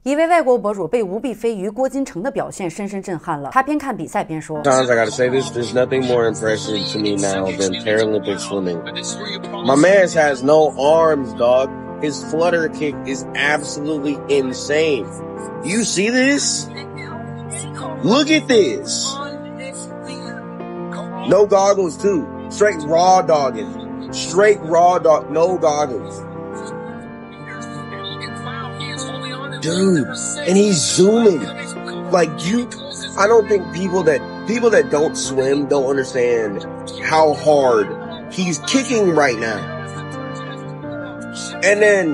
一位外国博主被无臂飞鱼郭金城的表现深深震撼了。他边看比赛边说 ：“Sometimes I gotta say this. There's nothing more impressive to me now than Paralympic swimming. My man has no arms, dog. His flutter kick is absolutely insane. You see this? Look at this. No goggles too. Straight raw dogging. Straight raw dog. No goggles.Dude, and he's zooming. Like I don't think people that don't swim don't understand how hard he's kicking right now. And then,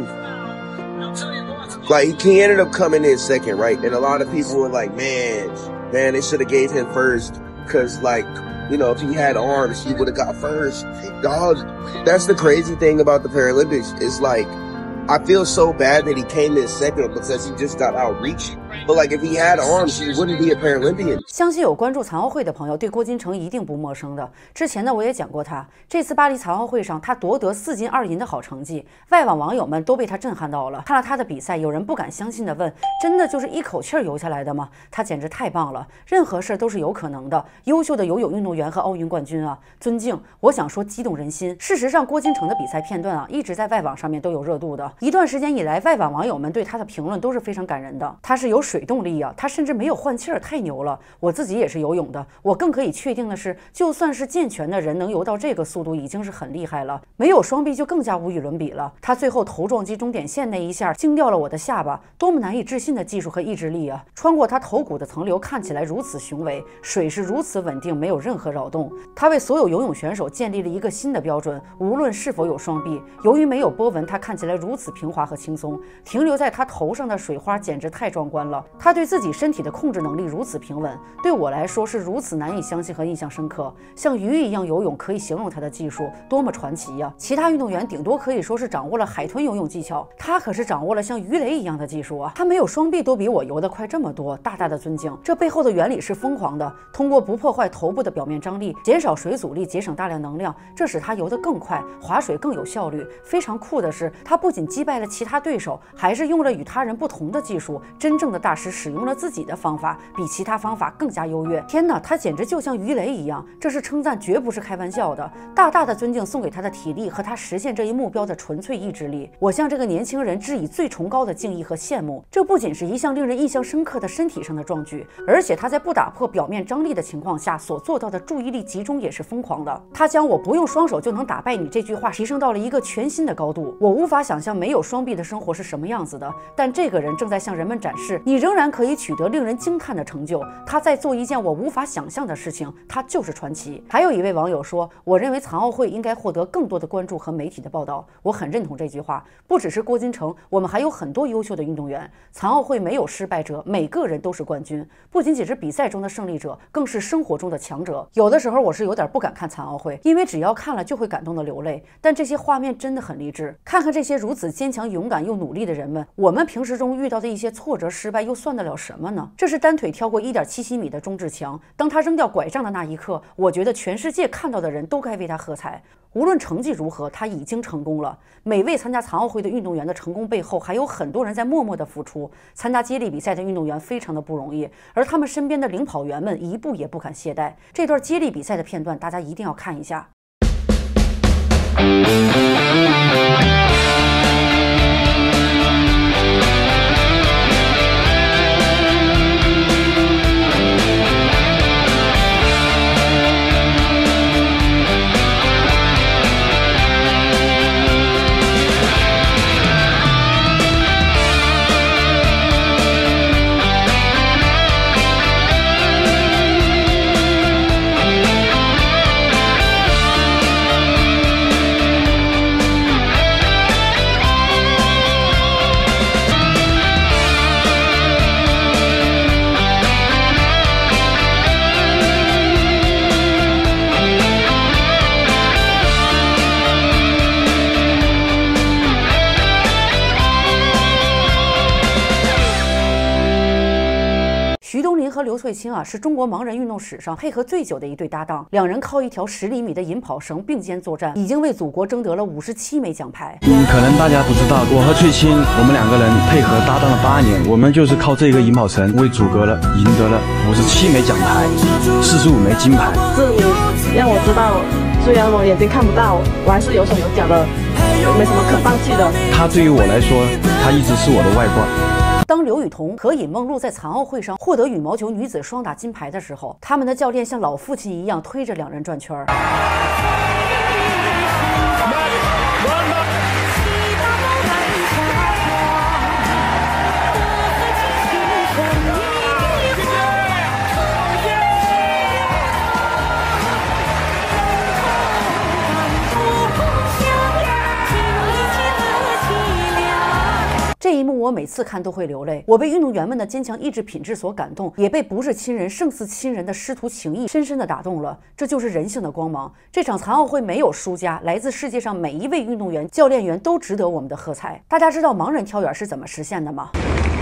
like, he ended up coming in second, right? And a lot of people were like, man, they should have gave him first. Cause like, if he had arms, he would have got first. Dog, that's the crazy thing about the Paralympics. It's like,I feel so bad that he came in second because he just got outreached. But like if he had arms, he wouldn't be a Paralympian. 相信有关注残奥会的朋友对郭金城一定不陌生的。之前呢我也讲过他，这次巴黎残奥会上他夺得4金2银的好成绩，外网网友们都被他震撼到了。看了他的比赛，有人不敢相信的问：真的就是一口气游下来的吗？他简直太棒了，任何事都是有可能的。优秀的游泳运动员和奥运冠军啊，尊敬！我想说激动人心。事实上，郭金城的比赛片段啊，一直在外网上面都有热度的。一段时间以来，外网网友们对他的评论都是非常感人的。他是有水动力啊，他甚至没有换气儿，太牛了！我自己也是游泳的，我更可以确定的是，就算是健全的人能游到这个速度，已经是很厉害了。没有双臂就更加无与伦比了。他最后头撞击终点线那一下，惊掉了我的下巴，多么难以置信的技术和意志力啊！穿过他头骨的层流看起来如此雄伟，水是如此稳定，没有任何扰动。他为所有游泳选手建立了一个新的标准，无论是否有双臂，由于没有波纹，他看起来如此平滑和轻松。停留在他头上的水花简直太壮观了。他对自己身体的控制能力如此平稳，对我来说是如此难以相信和印象深刻。像鱼一样游泳可以形容他的技术多么传奇呀！其他运动员顶多可以说是掌握了海豚游泳技巧，他可是掌握了像鱼雷一样的技术啊！他没有双臂都比我游得快这么多，大大的尊敬。这背后的原理是疯狂的，通过不破坏头部的表面张力，减少水阻力，节省大量能量，这使他游得更快，划水更有效率。非常酷的是，他不仅击败了其他对手，还是用了与他人不同的技术。真正的大师使用了自己的方法，比其他方法更加优越。天哪，他简直就像鱼雷一样！这是称赞，绝不是开玩笑的。大大的尊敬送给他的体力和他实现这一目标的纯粹意志力。我向这个年轻人致以最崇高的敬意和羡慕。这不仅是一项令人印象深刻的身体上的壮举，而且他在不打破表面张力的情况下所做到的注意力集中也是疯狂的。他将我不用双手就能打败你这句话提升到了一个全新的高度。我无法想象没有双臂的生活是什么样子的，但这个人正在向人们展示，你仍然可以取得令人惊叹的成就。他在做一件我无法想象的事情，他就是传奇。还有一位网友说，我认为残奥会应该获得更多的关注和媒体的报道。我很认同这句话。不只是郭金城，我们还有很多优秀的运动员。残奥会没有失败者，每个人都是冠军。不仅仅是比赛中的胜利者，更是生活中的强者。有的时候我是有点不敢看残奥会，因为只要看了就会感动的流泪。但这些画面真的很励志。看看这些如此坚强、勇敢又努力的人们，我们平时中遇到的一些挫折、失败又算得了什么呢？这是单腿跳过1.77米的钟志强，当他扔掉拐杖的那一刻，我觉得全世界看到的人都该为他喝彩。无论成绩如何，他已经成功了。每位参加残奥会的运动员的成功背后，还有很多人在默默的付出。参加接力比赛的运动员非常的不容易，而他们身边的领跑员们一步也不敢懈怠。这段接力比赛的片段，大家一定要看一下。 林和刘翠青啊，是中国盲人运动史上配合最久的一对搭档，两人靠一条10厘米的引跑绳并肩作战，已经为祖国争得了57枚奖牌。 可能大家不知道，我和翠青，我们2个人配合搭档了8年，我们就是靠这个引跑绳为祖国赢得了57枚奖牌，45枚金牌。 这也让我知道，虽然我眼睛看不到，我还是有手有脚的，没什么可放弃的。 他对于我来说，他一直是我的外挂。 当刘雨桐和尹梦露在残奥会上获得羽毛球女子双打金牌的时候，他们的教练像老父亲一样推着2人转圈儿。这一幕我每次看都会流泪，我被运动员们的坚强意志品质所感动，也被不是亲人胜似亲人的师徒情谊深深的打动了。这就是人性的光芒。这场残奥会没有输家，来自世界上每一位运动员、教练员都值得我们的喝彩。大家知道盲人跳远是怎么实现的吗？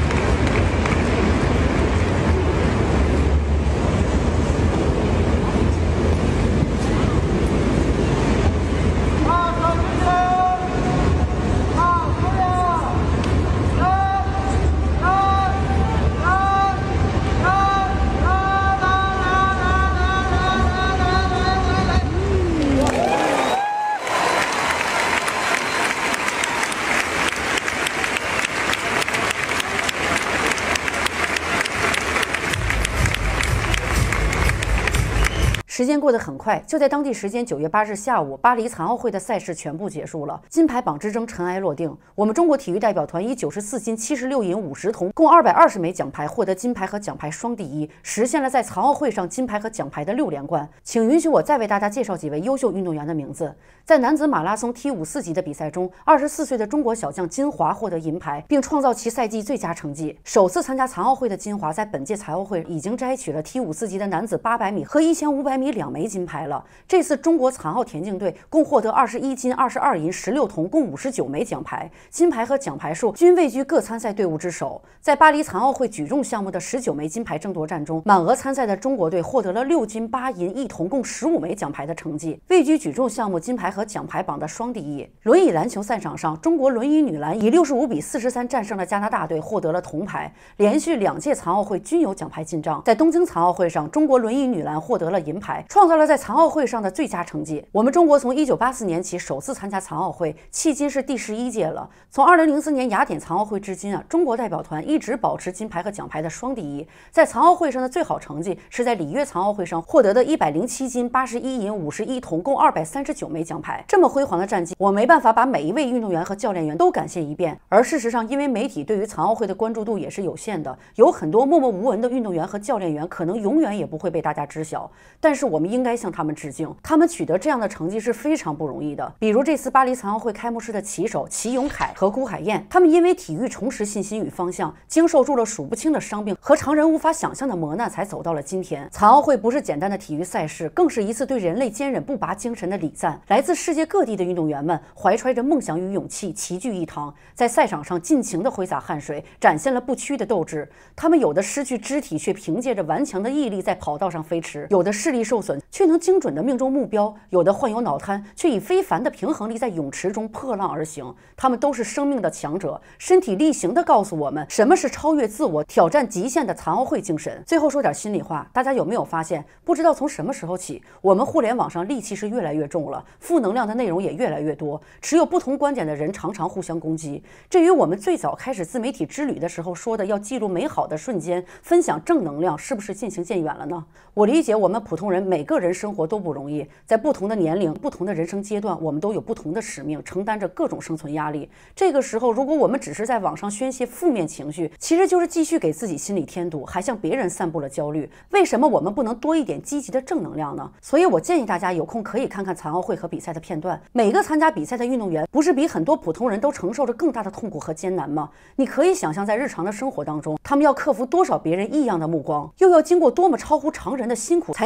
时间过得很快，就在当地时间9月8日下午，巴黎残奥会的赛事全部结束了，金牌榜之争尘埃落定。我们中国体育代表团以94金、76银、50铜，共220枚奖牌，获得金牌和奖牌双第一，实现了在残奥会上金牌和奖牌的6连冠。请允许我再为大家介绍几位优秀运动员的名字。在男子马拉松 T54级的比赛中，24岁的中国小将金华获得银牌，并创造其赛季最佳成绩。首次参加残奥会的金华，在本届残奥会已经摘取了 T54级的男子800米和1500米2枚金牌了。这次中国残奥田径队共获得21金、22银、16铜，共59枚奖牌，金牌和奖牌数均位居各参赛队伍之首。在巴黎残奥会举重项目的19枚金牌争夺战中，满额参赛的中国队获得了6金、8银、1铜，共15枚奖牌的成绩，位居举重项目金牌和奖牌榜的双第一。轮椅篮球赛场上，中国轮椅女篮以65比43战胜了加拿大队，获得了铜牌，连续2届残奥会均有奖牌进账。在东京残奥会上，中国轮椅女篮获得了银牌，创造了在残奥会上的最佳成绩。我们中国从1984年起首次参加残奥会，迄今是第11届了。从2004年雅典残奥会至今中国代表团一直保持金牌和奖牌的双第一。在残奥会上的最好成绩是在里约残奥会上获得的107金、81银、51铜，共239枚奖牌。这么辉煌的战绩，我没办法把每一位运动员和教练员都感谢一遍。而事实上，因为媒体对于残奥会的关注度也是有限的，有很多默默无闻的运动员和教练员可能永远也不会被大家知晓。但是我们应该向他们致敬，他们取得这样的成绩是非常不容易的。比如这次巴黎残奥会开幕式的旗手齐永凯和谷海燕，他们因为体育重拾信心与方向，经受住了数不清的伤病和常人无法想象的磨难，才走到了今天。残奥会不是简单的体育赛事，更是一次对人类坚韧不拔精神的礼赞。来自世界各地的运动员们怀揣着梦想与勇气，齐聚一堂，在赛场上尽情地挥洒汗水，展现了不屈的斗志。他们有的失去肢体，却凭借着顽强的毅力在跑道上飞驰；有的视力受损，却能精准地命中目标；有的患有脑瘫，却以非凡的平衡力在泳池中破浪而行。他们都是生命的强者，身体力行地告诉我们什么是超越自我、挑战极限的残奥会精神。最后说点心里话，大家有没有发现，不知道从什么时候起，我们互联网上戾气是越来越重了，负能量的内容也越来越多，持有不同观点的人常常互相攻击。这与我们最早开始自媒体之旅的时候说的要记录美好的瞬间，分享正能量，是不是渐行渐远了呢？我理解我们普通人每个人生活都不容易，在不同的年龄、不同的人生阶段，我们都有不同的使命，承担着各种生存压力。这个时候，如果我们只是在网上宣泄负面情绪，其实就是继续给自己心里添堵，还向别人散布了焦虑。为什么我们不能多一点积极的正能量呢？所以我建议大家有空可以看看残奥会和比赛的片段。每个参加比赛的运动员，不是比很多普通人都承受着更大的痛苦和艰难吗？你可以想象，在日常的生活当中，他们要克服多少别人异样的目光，又要经过多么超乎常人的辛苦，才能够站到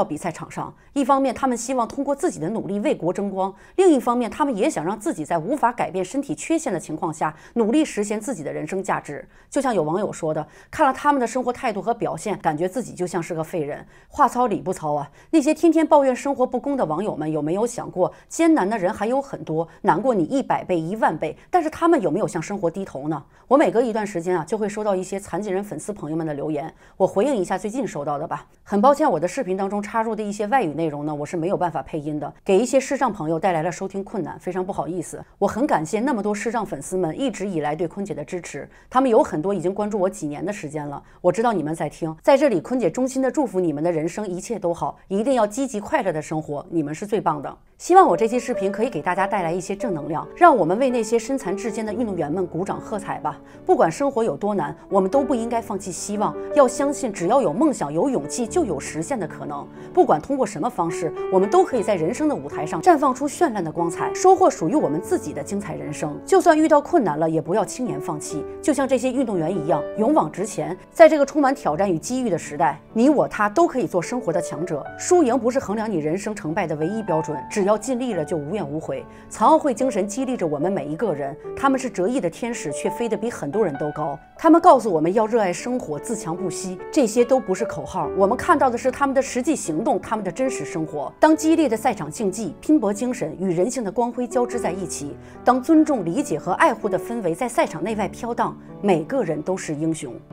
到比赛场上。一方面，他们希望通过自己的努力为国争光；另一方面，他们也想让自己在无法改变身体缺陷的情况下，努力实现自己的人生价值。就像有网友说的，看了他们的生活态度和表现，感觉自己就像是个废人。话糙理不糙啊！那些天天抱怨生活不公的网友们，有没有想过，艰难的人还有很多，难过你100倍、10000倍，但是他们有没有向生活低头呢？我每隔一段时间就会收到一些残疾人粉丝朋友们的留言，我回应一下最近收到的吧。很抱歉，我的视频当中插入的一些外语内容呢，我是没有办法配音的，给一些视障朋友带来了收听困难，非常不好意思。我很感谢那么多视障粉丝们一直以来对坤姐的支持，他们有很多已经关注我几年的时间了，我知道你们在听，在这里坤姐衷心的祝福你们的人生一切都好，一定要积极快乐的生活，你们是最棒的。希望我这期视频可以给大家带来一些正能量，让我们为那些身残志坚的运动员们鼓掌喝彩吧。不管生活有多难，我们都不应该放弃希望，要相信只要有梦想有勇气就有实现的可能。不管通过什么方式，我们都可以在人生的舞台上绽放出绚烂的光彩，收获属于我们自己的精彩人生。就算遇到困难了，也不要轻言放弃，就像这些运动员一样勇往直前。在这个充满挑战与机遇的时代，你我他都可以做生活的强者。输赢不是衡量你人生成败的唯一标准，只要尽力了就无怨无悔。残奥会精神激励着我们每一个人，他们是折翼的天使，却飞得比很多人都高。他们告诉我们要热爱生活，自强不息，这些都不是口号，我们看到的是他们的实际行动，他们的真实生活。当激烈的赛场竞技、拼搏精神与人性的光辉交织在一起，当尊重、理解和爱护的氛围在赛场内外飘荡，每个人都是英雄。